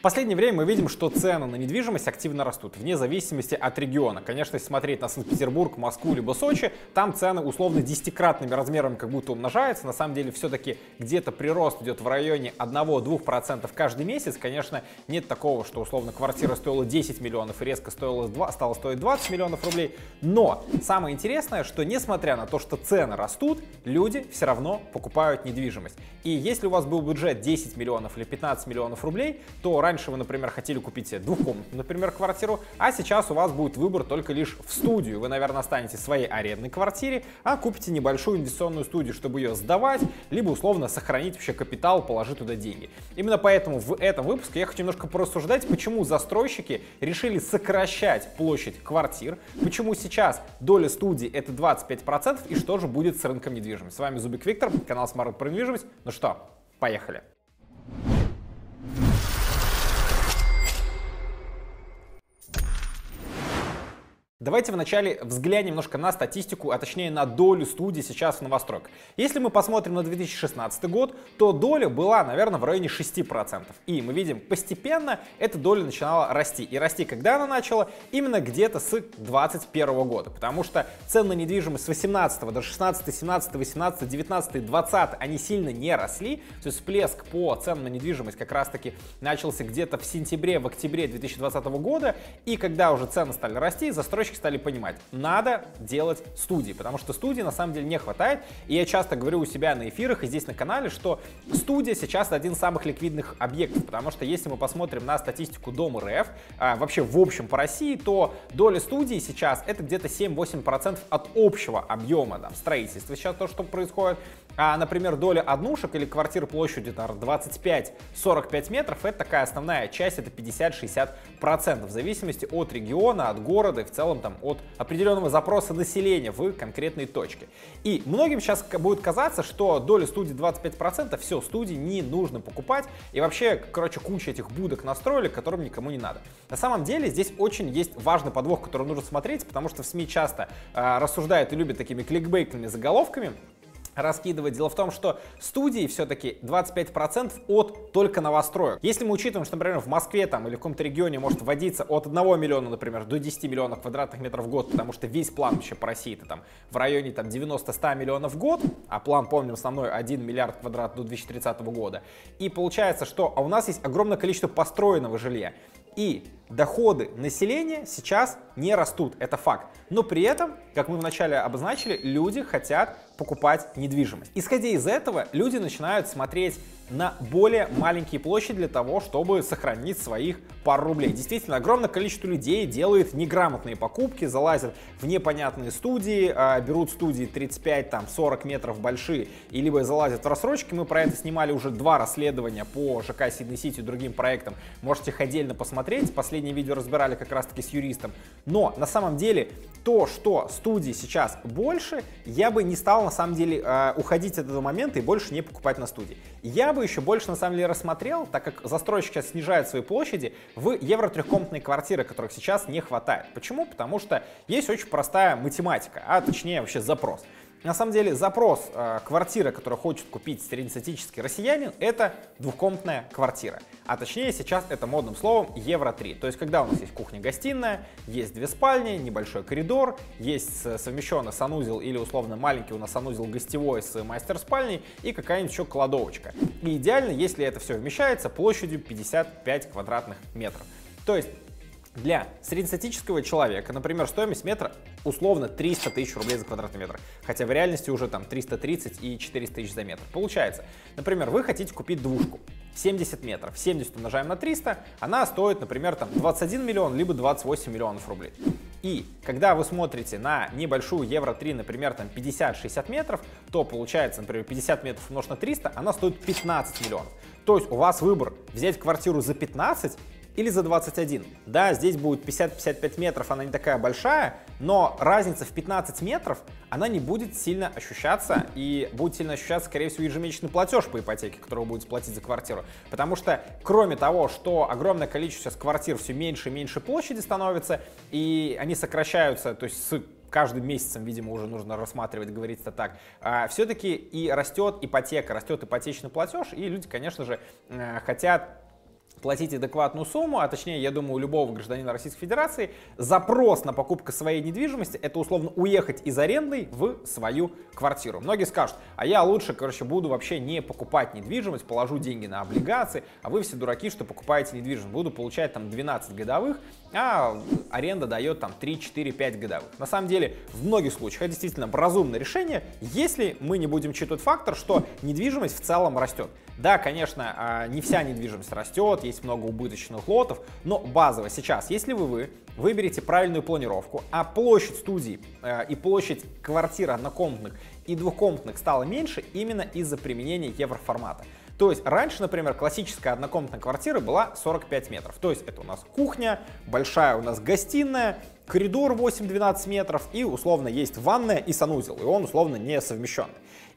последнее время мы видим, что цены на недвижимость активно растут, вне зависимости от региона. Конечно, если смотреть на Санкт-Петербург, Москву либо Сочи, там цены условно 10-кратными размерами как будто умножаются. На самом деле все-таки где-то прирост идет в районе 1-2% каждый месяц. Конечно, нет такого, что условно квартира стоила 10 миллионов и резко стала стоить 20 миллионов рублей. Но самое интересное, что несмотря на то, что цены растут, люди все равно покупают недвижимость. И если у вас был бюджет 10 миллионов или 15 миллионов рублей, то раньше вы, например, хотели купить себе двухкомнатную, например, квартиру, а сейчас у вас будет выбор только лишь в студию. Вы, наверное, останетесь в своей арендной квартире, а купите небольшую инвестиционную студию, чтобы ее сдавать, либо условно сохранить вообще капитал, положить туда деньги. Именно поэтому в этом выпуске я хочу немножко порассуждать, почему застройщики решили сокращать площадь квартир, почему сейчас доля студий это 25% и что же будет с рынком недвижимости. С вами Зубик Виктор, канал Smart про недвижимость. Ну что, поехали. Давайте вначале взглянем немножко на статистику, а точнее на долю студий сейчас в новостройках. Если мы посмотрим на 2016 год, то доля была, наверное, в районе 6%. И мы видим, постепенно эта доля начинала расти. И расти когда она начала? Именно где-то с 2021 года. Потому что цены на недвижимость с 18 до 16, 17, 18, 19, 20 они сильно не росли. То есть всплеск по ценам на недвижимость как раз-таки начался где-то в сентябре, в октябре 2020 года. И когда уже цены стали расти, застройщики стали понимать, надо делать студии, потому что студий на самом деле не хватает. И я часто говорю у себя на эфирах и здесь на канале, что студия сейчас один из самых ликвидных объектов, потому что если мы посмотрим на статистику Дом.РФ, вообще в общем по России, то доля студий сейчас это где-то 7-8% от общего объема строительства сейчас то, что происходит. А, например, доля однушек или квартир площадью 25-45 метров, это такая основная часть, это 50-60%, в зависимости от региона, от города и в целом от определенного запроса населения в конкретной точке. И многим сейчас будет казаться, что доля студий 25%, все, студии не нужно покупать, и вообще, короче, куча этих будок настроили, которым никому не надо. На самом деле здесь очень есть важный подвох, который нужно смотреть, потому что в СМИ часто рассуждают и любят такими кликбейтными заголовками раскидывать. Дело в том, что студии все-таки 25% от только новостроек. Если мы учитываем, что, например, в Москве или в каком-то регионе может вводиться от 1 миллиона, например, до 10 миллионов квадратных метров в год, потому что весь план вообще по России это в районе 90-100 миллионов в год, а план, помним, основной 1 миллиард квадрат до 2030 года. И получается, что у нас есть огромное количество построенного жилья. И доходы населения сейчас не растут, это факт. Но при этом, как мы вначале обозначили, люди хотят покупать недвижимость. Исходя из этого, люди начинают смотреть на более маленькие площади для того, чтобы сохранить своих пару рублей. Действительно, огромное количество людей делает неграмотные покупки, залазят в непонятные студии, берут студии 35-40 метров большие, и либо залазят в рассрочки. Мы про это снимали уже 2 расследования по ЖК Сидней Сити и другим проектам. Можете их отдельно посмотреть. Последнее видео разбирали как раз-таки с юристом. Но на самом деле то, что студий сейчас больше, я бы не стал на самом деле уходить от этого момента и больше не покупать на студии. Я бы еще больше на самом деле рассмотрел, так как застройщик сейчас снижает свои площади, в евро-трехкомнатные квартиры, которых сейчас не хватает. Почему? Потому что есть очень простая математика, а точнее вообще запрос. На самом деле запрос квартиры, которую хочет купить среднестатистический россиянин, это двухкомнатная квартира. А точнее сейчас это модным словом евро-3. То есть когда у нас есть кухня-гостиная, есть 2 спальни, небольшой коридор, есть совмещенный санузел или условно маленький у нас санузел гостевой с мастер-спальней и какая-нибудь еще кладовочка. И идеально, если это все вмещается площадью 55 квадратных метров. То есть для среднестатистического человека, например, стоимость метра условно 300 тысяч рублей за квадратный метр, хотя в реальности уже 330 и 400 тысяч за метр. Получается, например, вы хотите купить двушку 70 метров, 70 умножаем на 300, она стоит, например, 21 миллион, либо 28 миллионов рублей. И когда вы смотрите на небольшую евро-3, например, 50-60 метров, то получается, например, 50 метров умножить на 300, она стоит 15 миллионов. То есть у вас выбор взять квартиру за 15 или за 21. Да, здесь будет 50-55 метров, она не такая большая, но разница в 15 метров, она не будет сильно ощущаться, и будет сильно ощущаться, скорее всего, ежемесячный платеж по ипотеке, который вы будете платить за квартиру. Потому что, кроме того, что огромное количество сейчас квартир все меньше и меньше площади становится, и они сокращаются, то есть с каждым месяцем, видимо, уже нужно рассматривать, говорить это так, все-таки и растет ипотека, растет ипотечный платеж, и люди, конечно же, хотят платить адекватную сумму, а точнее, я думаю, у любого гражданина Российской Федерации, запрос на покупку своей недвижимости — это условно уехать из аренды в свою квартиру. Многие скажут, а я лучше, короче, буду вообще не покупать недвижимость, положу деньги на облигации, а вы все дураки, что покупаете недвижимость, буду получать там 12 годовых, а аренда дает там 3, 4, 5 годовых. На самом деле, в многих случаях это действительно разумное решение, если мы не будем учитывать фактор, что недвижимость в целом растет. Да, конечно, не вся недвижимость растет, есть много убыточных лотов, но базово сейчас, если вы выберете правильную планировку, а площадь студий и площадь квартир однокомнатных и двухкомнатных стала меньше именно из-за применения евроформата. То есть раньше, например, классическая однокомнатная квартира была 45 метров. То есть это у нас кухня, большая у нас гостиная, коридор 8-12 метров и условно есть ванная и санузел, и он условно не совмещенный.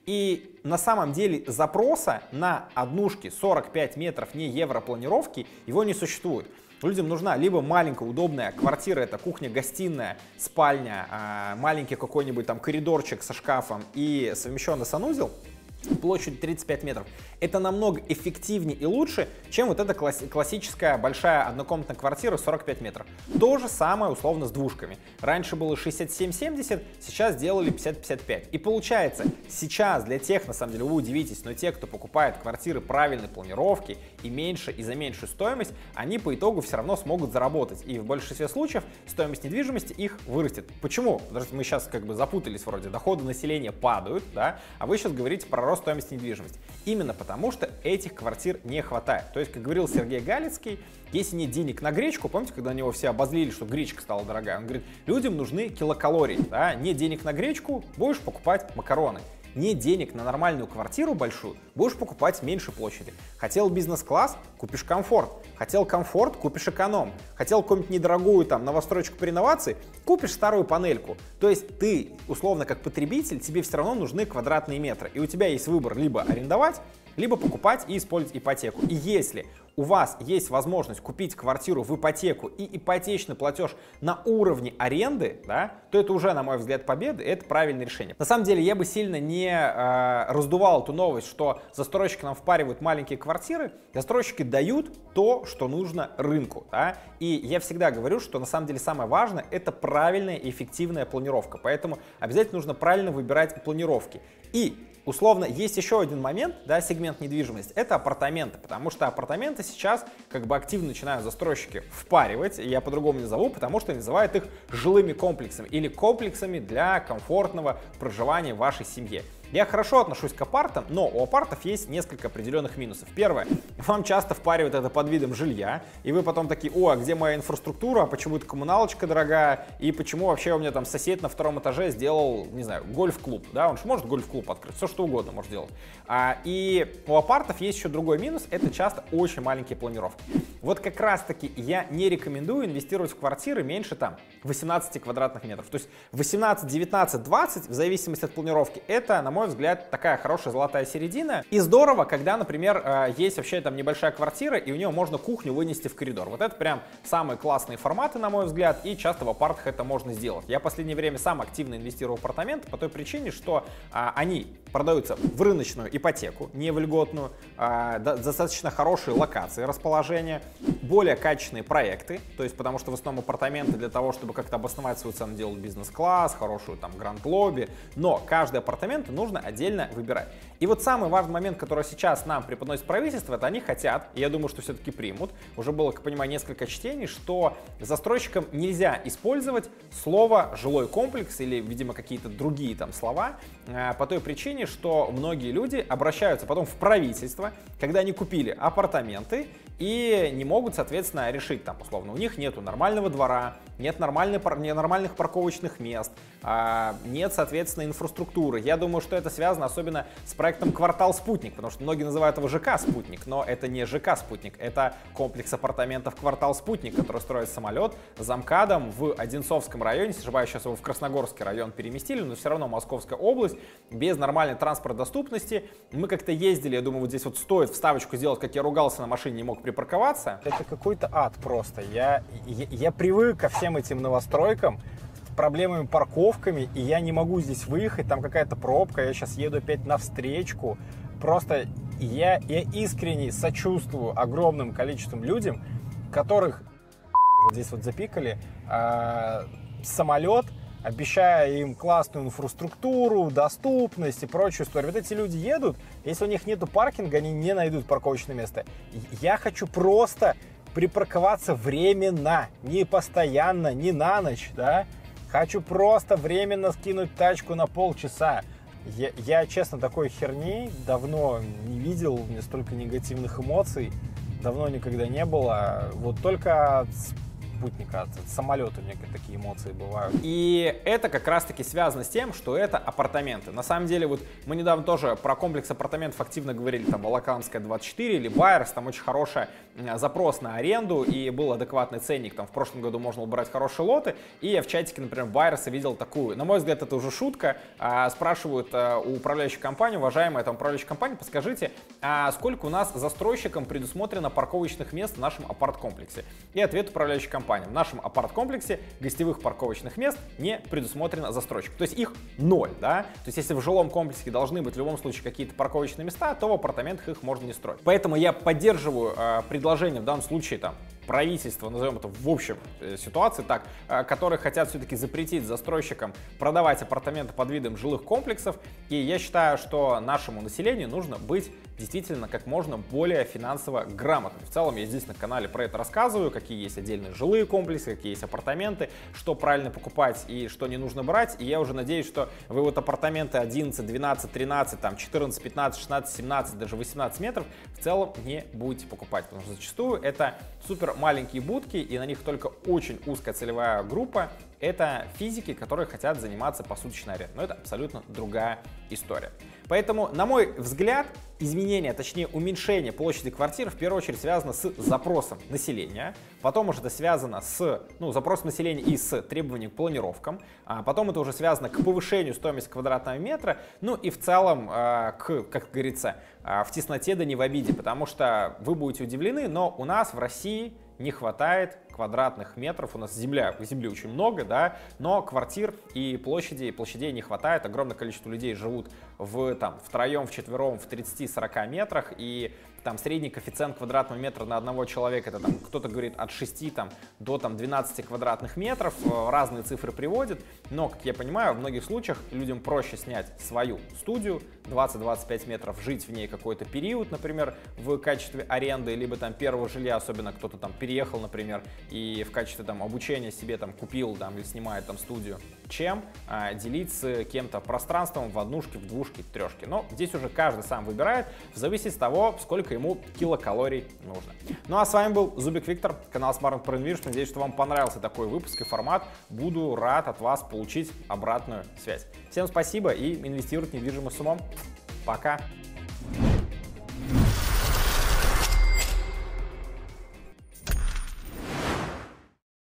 И на самом деле запроса на однушки 45 метров не европланировки его не существует. Людям нужна либо маленькая удобная квартира, это кухня-гостиная, спальня, маленький какой-нибудь там коридорчик со шкафом и совмещенный санузел, площадь 35 метров. Это намного эффективнее и лучше, чем вот эта классическая большая однокомнатная квартира 45 метров. То же самое условно с двушками. Раньше было 67-70, сейчас сделали 50-55. И получается, сейчас для тех, на самом деле, вы удивитесь, но те, кто покупает квартиры правильной планировки и меньше, и за меньшую стоимость, они по итогу все равно смогут заработать. И в большинстве случаев стоимость недвижимости их вырастет. Почему? Потому что мы сейчас как бы запутались вроде, доходы населения падают, да, а вы сейчас говорите про рост стоимости недвижимости. Именно потому, что этих квартир не хватает. То есть, как говорил Сергей Галицкий, если нет денег на гречку, помните, когда на него все обозлили, что гречка стала дорогая, он говорит, людям нужны килокалории, да? Нет денег на гречку, будешь покупать макароны. Нет денег на нормальную квартиру большую, будешь покупать меньше площади. Хотел бизнес-класс, купишь комфорт. Хотел комфорт, купишь эконом. Хотел какую-нибудь недорогую там новостройку по реновации, купишь старую панельку. То есть ты, условно, как потребитель, тебе все равно нужны квадратные метры. И у тебя есть выбор либо арендовать, либо покупать и использовать ипотеку. И если у вас есть возможность купить квартиру в ипотеку и ипотечный платеж на уровне аренды, да, то это уже, на мой взгляд, победа, и это правильное решение. На самом деле, я бы сильно не раздувал эту новость, что застройщики нам впаривают маленькие квартиры. Застройщики дают то, что нужно рынку. Да? И я всегда говорю, что на самом деле самое важное — это правильная и эффективная планировка. Поэтому обязательно нужно правильно выбирать планировки. И условно, есть еще один момент, да, сегмент недвижимости, это апартаменты, потому что апартаменты сейчас как бы активно начинают застройщики впаривать, я по-другому не назову, потому что называют их жилыми комплексами или комплексами для комфортного проживания в вашей семье. Я хорошо отношусь к апартам, но у апартов есть несколько определенных минусов. Первое, вам часто впаривают это под видом жилья, и вы потом такие, о, а где моя инфраструктура, а почему это коммуналочка дорогая, и почему вообще у меня там сосед на втором этаже сделал, не знаю, гольф-клуб, да, он же может гольф-клуб открыть, все что угодно может делать. И у апартов есть еще другой минус, это часто очень маленькие планировки. Вот как раз таки я не рекомендую инвестировать в квартиры меньше там 18 квадратных метров, то есть 18, 19, 20, в зависимости от планировки, это, на мой взгляд, такая хорошая золотая середина. И здорово, когда, например, есть вообще там небольшая квартира, и у нее можно кухню вынести в коридор. Вот это прям самые классные форматы, на мой взгляд, и часто в апартах это можно сделать. Я в последнее время сам активно инвестирую в апартаменты по той причине, что они продаются в рыночную ипотеку, не в льготную, достаточно хорошие локации расположения, более качественные проекты, то есть потому что в основном апартаменты для того, чтобы как-то обосновать свою цену, делают бизнес-класс, хорошую там гранд-лобби, но каждый апартамент нужно отдельно выбирать. И вот самый важный момент, который сейчас нам преподносит правительство, это они хотят, и я думаю, что все-таки примут, уже было, как понимаю, несколько чтений, что застройщикам нельзя использовать слово «жилой комплекс» или, видимо, какие-то другие там слова, по той причине, что многие люди обращаются потом в правительство, когда они купили апартаменты и не могут, соответственно, решить там, условно, у них нету нормального двора, нет нормальных парковочных мест, нет, соответственно, инфраструктуры. Я думаю, что это связано особенно с проектом «Квартал Спутник», потому что многие называют его ЖК «Спутник», но это не ЖК «Спутник», это комплекс апартаментов «Квартал Спутник», который строит самолет за МКАДом в Одинцовском районе, если не ошибаюсь, сейчас его в Красногорский район переместили, но все равно Московская область, без нормальной транспортной доступности. Мы как-то ездили, я думаю, вот здесь вот стоит вставочку сделать, как я ругался на машине, не мог припарковаться. Это какой-то ад просто. Я привык ко всем этим новостройкам, с проблемами парковками, и я не могу здесь выехать, там какая-то пробка, я сейчас еду опять на встречку. Просто я искренне сочувствую огромным количеством людям, которых вот здесь вот запикали самолет, обещая им классную инфраструктуру, доступность и прочую историю. Вот эти люди едут, если у них нету паркинга, они не найдут парковочное место. Я хочу просто припарковаться временно, не постоянно, не на ночь, да. Хочу просто временно скинуть тачку на полчаса. Я, честно, такой херни давно не видел, у меня столько негативных эмоций давно никогда не было. Вот только от спутника, от самолета у меня такие эмоции бывают. И это как раз-таки связано с тем, что это апартаменты. На самом деле, вот мы недавно тоже про комплекс апартаментов активно говорили, там, Волоколамская 24 или Байерс, там очень хороший запрос на аренду, и был адекватный ценник, там, в прошлом году можно было брать хорошие лоты, и я в чатике, например, Байерса видел такую, на мой взгляд, это уже шутка, спрашивают у управляющей компании, уважаемая там управляющая компания, подскажите, сколько у нас застройщикам предусмотрено парковочных мест в нашем апарт-комплексе? И ответ управляющей компании: в нашем апарт-комплексе гостевых парковочных мест не предусмотрено застройщиком. То есть их 0, да? То есть если в жилом комплексе должны быть в любом случае какие-то парковочные места, то в апартаментах их можно не строить. Поэтому я поддерживаю предложение в данном случае там правительства, назовем это в общем ситуации так, которые хотят все-таки запретить застройщикам продавать апартаменты под видом жилых комплексов. И я считаю, что нашему населению нужно быть действительно как можно более финансово грамотным. В целом я здесь на канале про это рассказываю, какие есть отдельные жилые комплексы, какие есть апартаменты, что правильно покупать и что не нужно брать. И я уже надеюсь, что вы вот апартаменты 11, 12, 13, там 14, 15, 16, 17, даже 18 метров в целом не будете покупать, потому что зачастую это супер маленькие будки, и на них только очень узкая целевая группа. Это физики, которые хотят заниматься посуточной арендой. Но это абсолютно другая история. Поэтому, на мой взгляд, изменение, точнее уменьшение площади квартир в первую очередь связано с запросом населения. Потом уже это связано с запросом населения и с требованием к планировкам. А потом это уже связано к повышению стоимости квадратного метра. Ну и в целом как говорится, в тесноте да не в обиде. Потому что вы будете удивлены, но у нас в России не хватает квадратных метров. У нас земли очень много, да, но квартир и площадей не хватает. Огромное количество людей живут втроем, вчетвером, в 30-40 метрах, и там средний коэффициент квадратного метра на одного человека, это там кто-то говорит от 6 до 12 квадратных метров, разные цифры приводят, но, как я понимаю, в многих случаях людям проще снять свою студию, 20-25 метров, жить в ней какой-то период, например, в качестве аренды, либо там первого жилья, особенно кто-то там переехал, например, и в качестве там обучения себе там купил или снимает там студию, чем делить с кем-то пространством в однушке, в двушке, в трешке. Но здесь уже каждый сам выбирает, в зависимости от того, сколько ему килокалорий нужно. Ну а с вами был Зубик Виктор, канал Smart про недвижимость. Надеюсь, что вам понравился такой выпуск и формат. Буду рад от вас получить обратную связь. Всем спасибо и инвестируйте в недвижимость с умом. Пока!